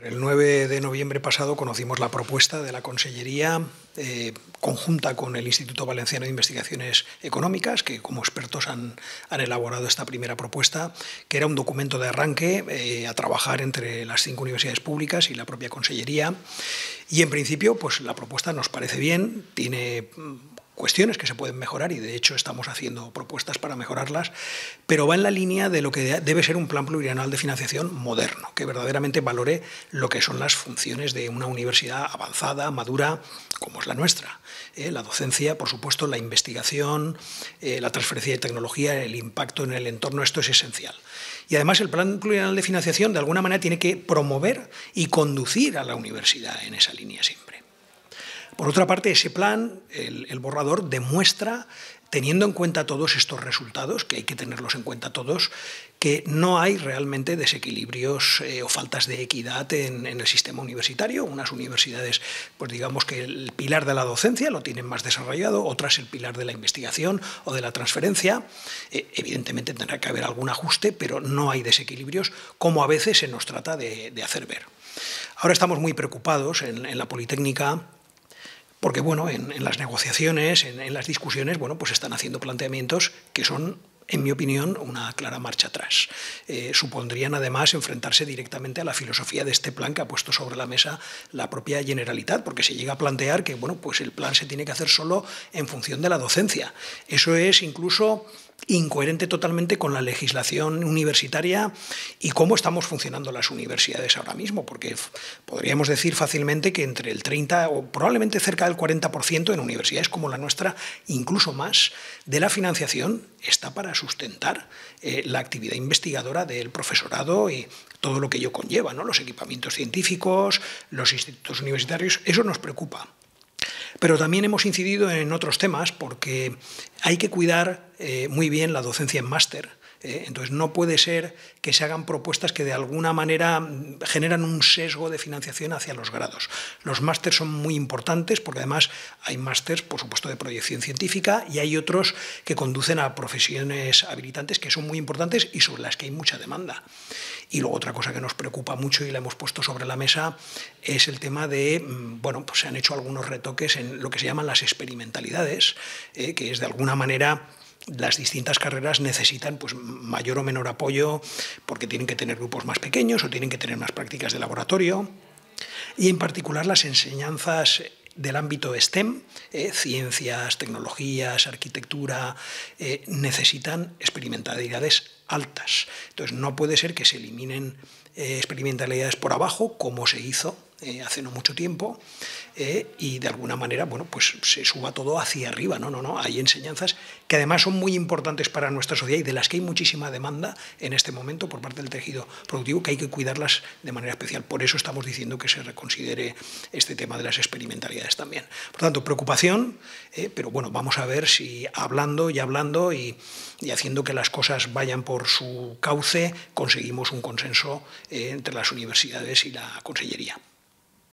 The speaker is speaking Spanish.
El 9 de noviembre pasado conocimos la propuesta de la Consellería conjunta con el Instituto Valenciano de Investigaciones Económicas, que como expertos han elaborado esta primera propuesta, que era un documento de arranque a trabajar entre las 5 universidades públicas y la propia Consellería. Y en principio, pues la propuesta nos parece bien, tiene cuestiones que se pueden mejorar y de hecho estamos haciendo propuestas para mejorarlas, pero va en la línea de lo que debe ser un plan plurianual de financiación moderno, que verdaderamente valore lo que son las funciones de una universidad avanzada, madura, como es la nuestra. La docencia, por supuesto, la investigación, la transferencia de tecnología, el impacto en el entorno, esto es esencial. Y además el plan plurianual de financiación de alguna manera tiene que promover y conducir a la universidad en esa línea siempre. Por otra parte, ese plan, el borrador, demuestra, teniendo en cuenta todos estos resultados, que hay que tenerlos en cuenta todos, que no hay realmente desequilibrios o faltas de equidad en el sistema universitario. Unas universidades, pues digamos que el pilar de la docencia lo tienen más desarrollado, otras el pilar de la investigación o de la transferencia. Evidentemente tendrá que haber algún ajuste, pero no hay desequilibrios, como a veces se nos trata de hacer ver. Ahora estamos muy preocupados en la Politécnica, porque bueno, en las negociaciones, en las discusiones, bueno, pues están haciendo planteamientos que son, en mi opinión, una clara marcha atrás. Supondrían además enfrentarse directamente a la filosofía de este plan que ha puesto sobre la mesa la propia Generalitat, porque se llega a plantear que bueno, pues el plan se tiene que hacer solo en función de la docencia. Eso es incluso incoherente totalmente con la legislación universitaria y cómo estamos funcionando las universidades ahora mismo, porque podríamos decir fácilmente que entre el 30 o probablemente cerca del 40% en universidades como la nuestra, incluso más, de la financiación está para sustentar la actividad investigadora del profesorado y todo lo que ello conlleva, ¿no? Los equipamientos científicos, los institutos universitarios, eso nos preocupa. Pero también hemos incidido en otros temas porque hay que cuidar muy bien la docencia en máster. Entonces no puede ser que se hagan propuestas que de alguna manera generan un sesgo de financiación hacia los grados. Los másters son muy importantes porque además hay másters, por supuesto, de proyección científica y hay otros que conducen a profesiones habilitantes que son muy importantes y sobre las que hay mucha demanda. Y luego otra cosa que nos preocupa mucho y la hemos puesto sobre la mesa es el tema de, bueno, pues se han hecho algunos retoques en lo que se llaman las experimentalidades, que es de alguna manera las distintas carreras necesitan pues, mayor o menor apoyo porque tienen que tener grupos más pequeños o tienen que tener más prácticas de laboratorio y en particular las enseñanzas del ámbito STEM, ciencias, tecnologías, arquitectura, necesitan experimentalidades altas. Entonces no puede ser que se eliminen experimentalidades por abajo como se hizo hace no mucho tiempo y de alguna manera bueno, pues se suba todo hacia arriba. No, hay enseñanzas que además son muy importantes para nuestra sociedad y de las que hay muchísima demanda en este momento por parte del tejido productivo que hay que cuidarlas de manera especial. Por eso estamos diciendo que se reconsidere este tema de las experimentalidades también. Por tanto, preocupación, pero bueno, vamos a ver si hablando y haciendo que las cosas vayan por su cauce conseguimos un consenso entre las universidades y la Consellería.